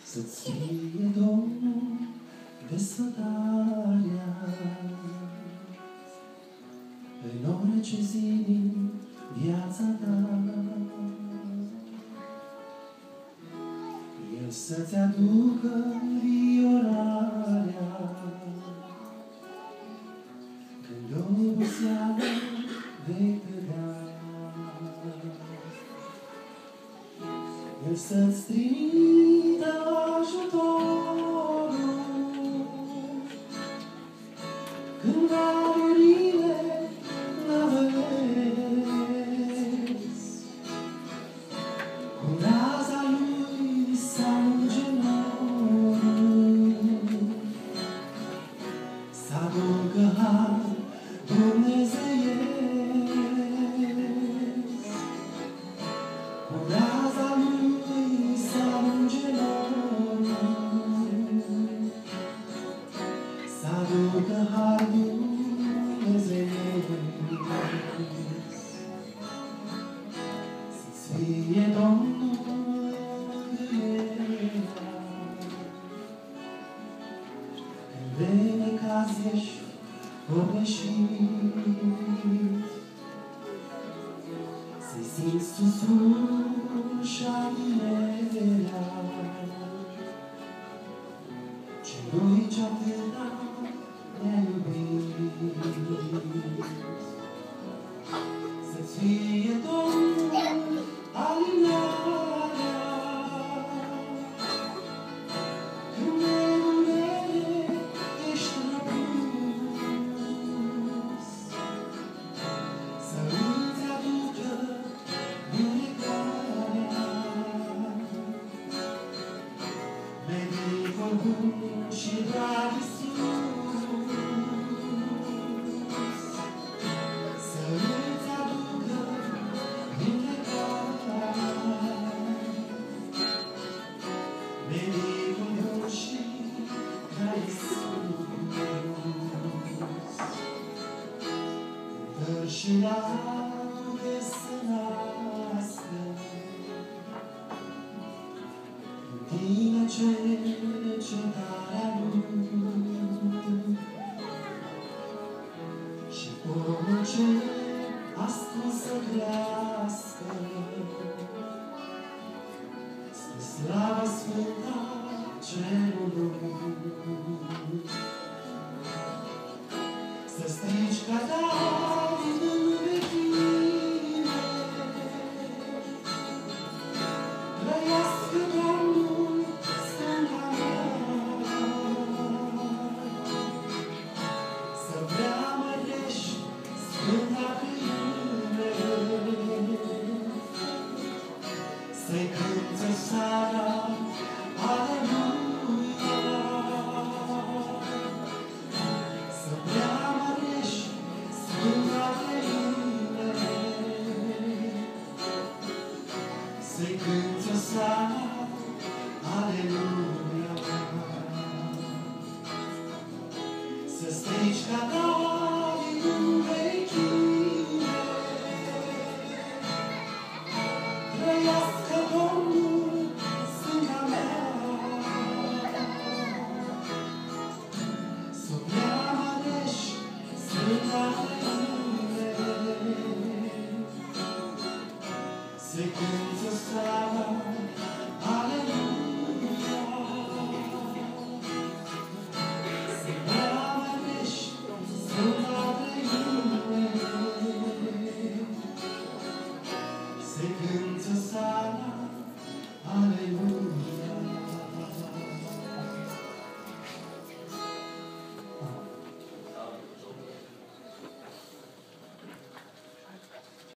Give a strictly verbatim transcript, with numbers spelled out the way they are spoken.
Să-ți fie, Domnul, desfătarea în orice zi din viața ta. El să-ți aducă înviorarea când oboseală vei cădea. El să-ți trimită ajutorul când valurile năvălesc. Cu raza lui s-alunge norul, s-aducă har dumnezeiesc. Cu raza lui s-alunge norul, s-aducă har dumnezeiesc. Să-ți fie, Domnul, mângâierea când de necaz ești copleșit. Să-i simți susurul și alinierea celui ce atâta ne-a iubit. Să-ți fie, Domnul, alinarea când de durere ești răpus. Să îți aducă vindecarea medicul bun și drag Iisus. Să îți aducă vindecarea medicul bun și drag Iisus. Dă și laude să nască în tine cercetarea lui și omul ce ascuns să crească spre slava sfânta cerului. Să strigi ca David în vechime, trăiască Domnul, stânga mea. Să preamărești sfânta căină, să-i cânți o seara, aleluia. Să preamărești sfânta căină, să-i cânți o seara, aleluia. Să strigi ca David în vechime, trăiască Domnul, stânga mea. Să preamărești sfânta căină, să-i cânți o seară,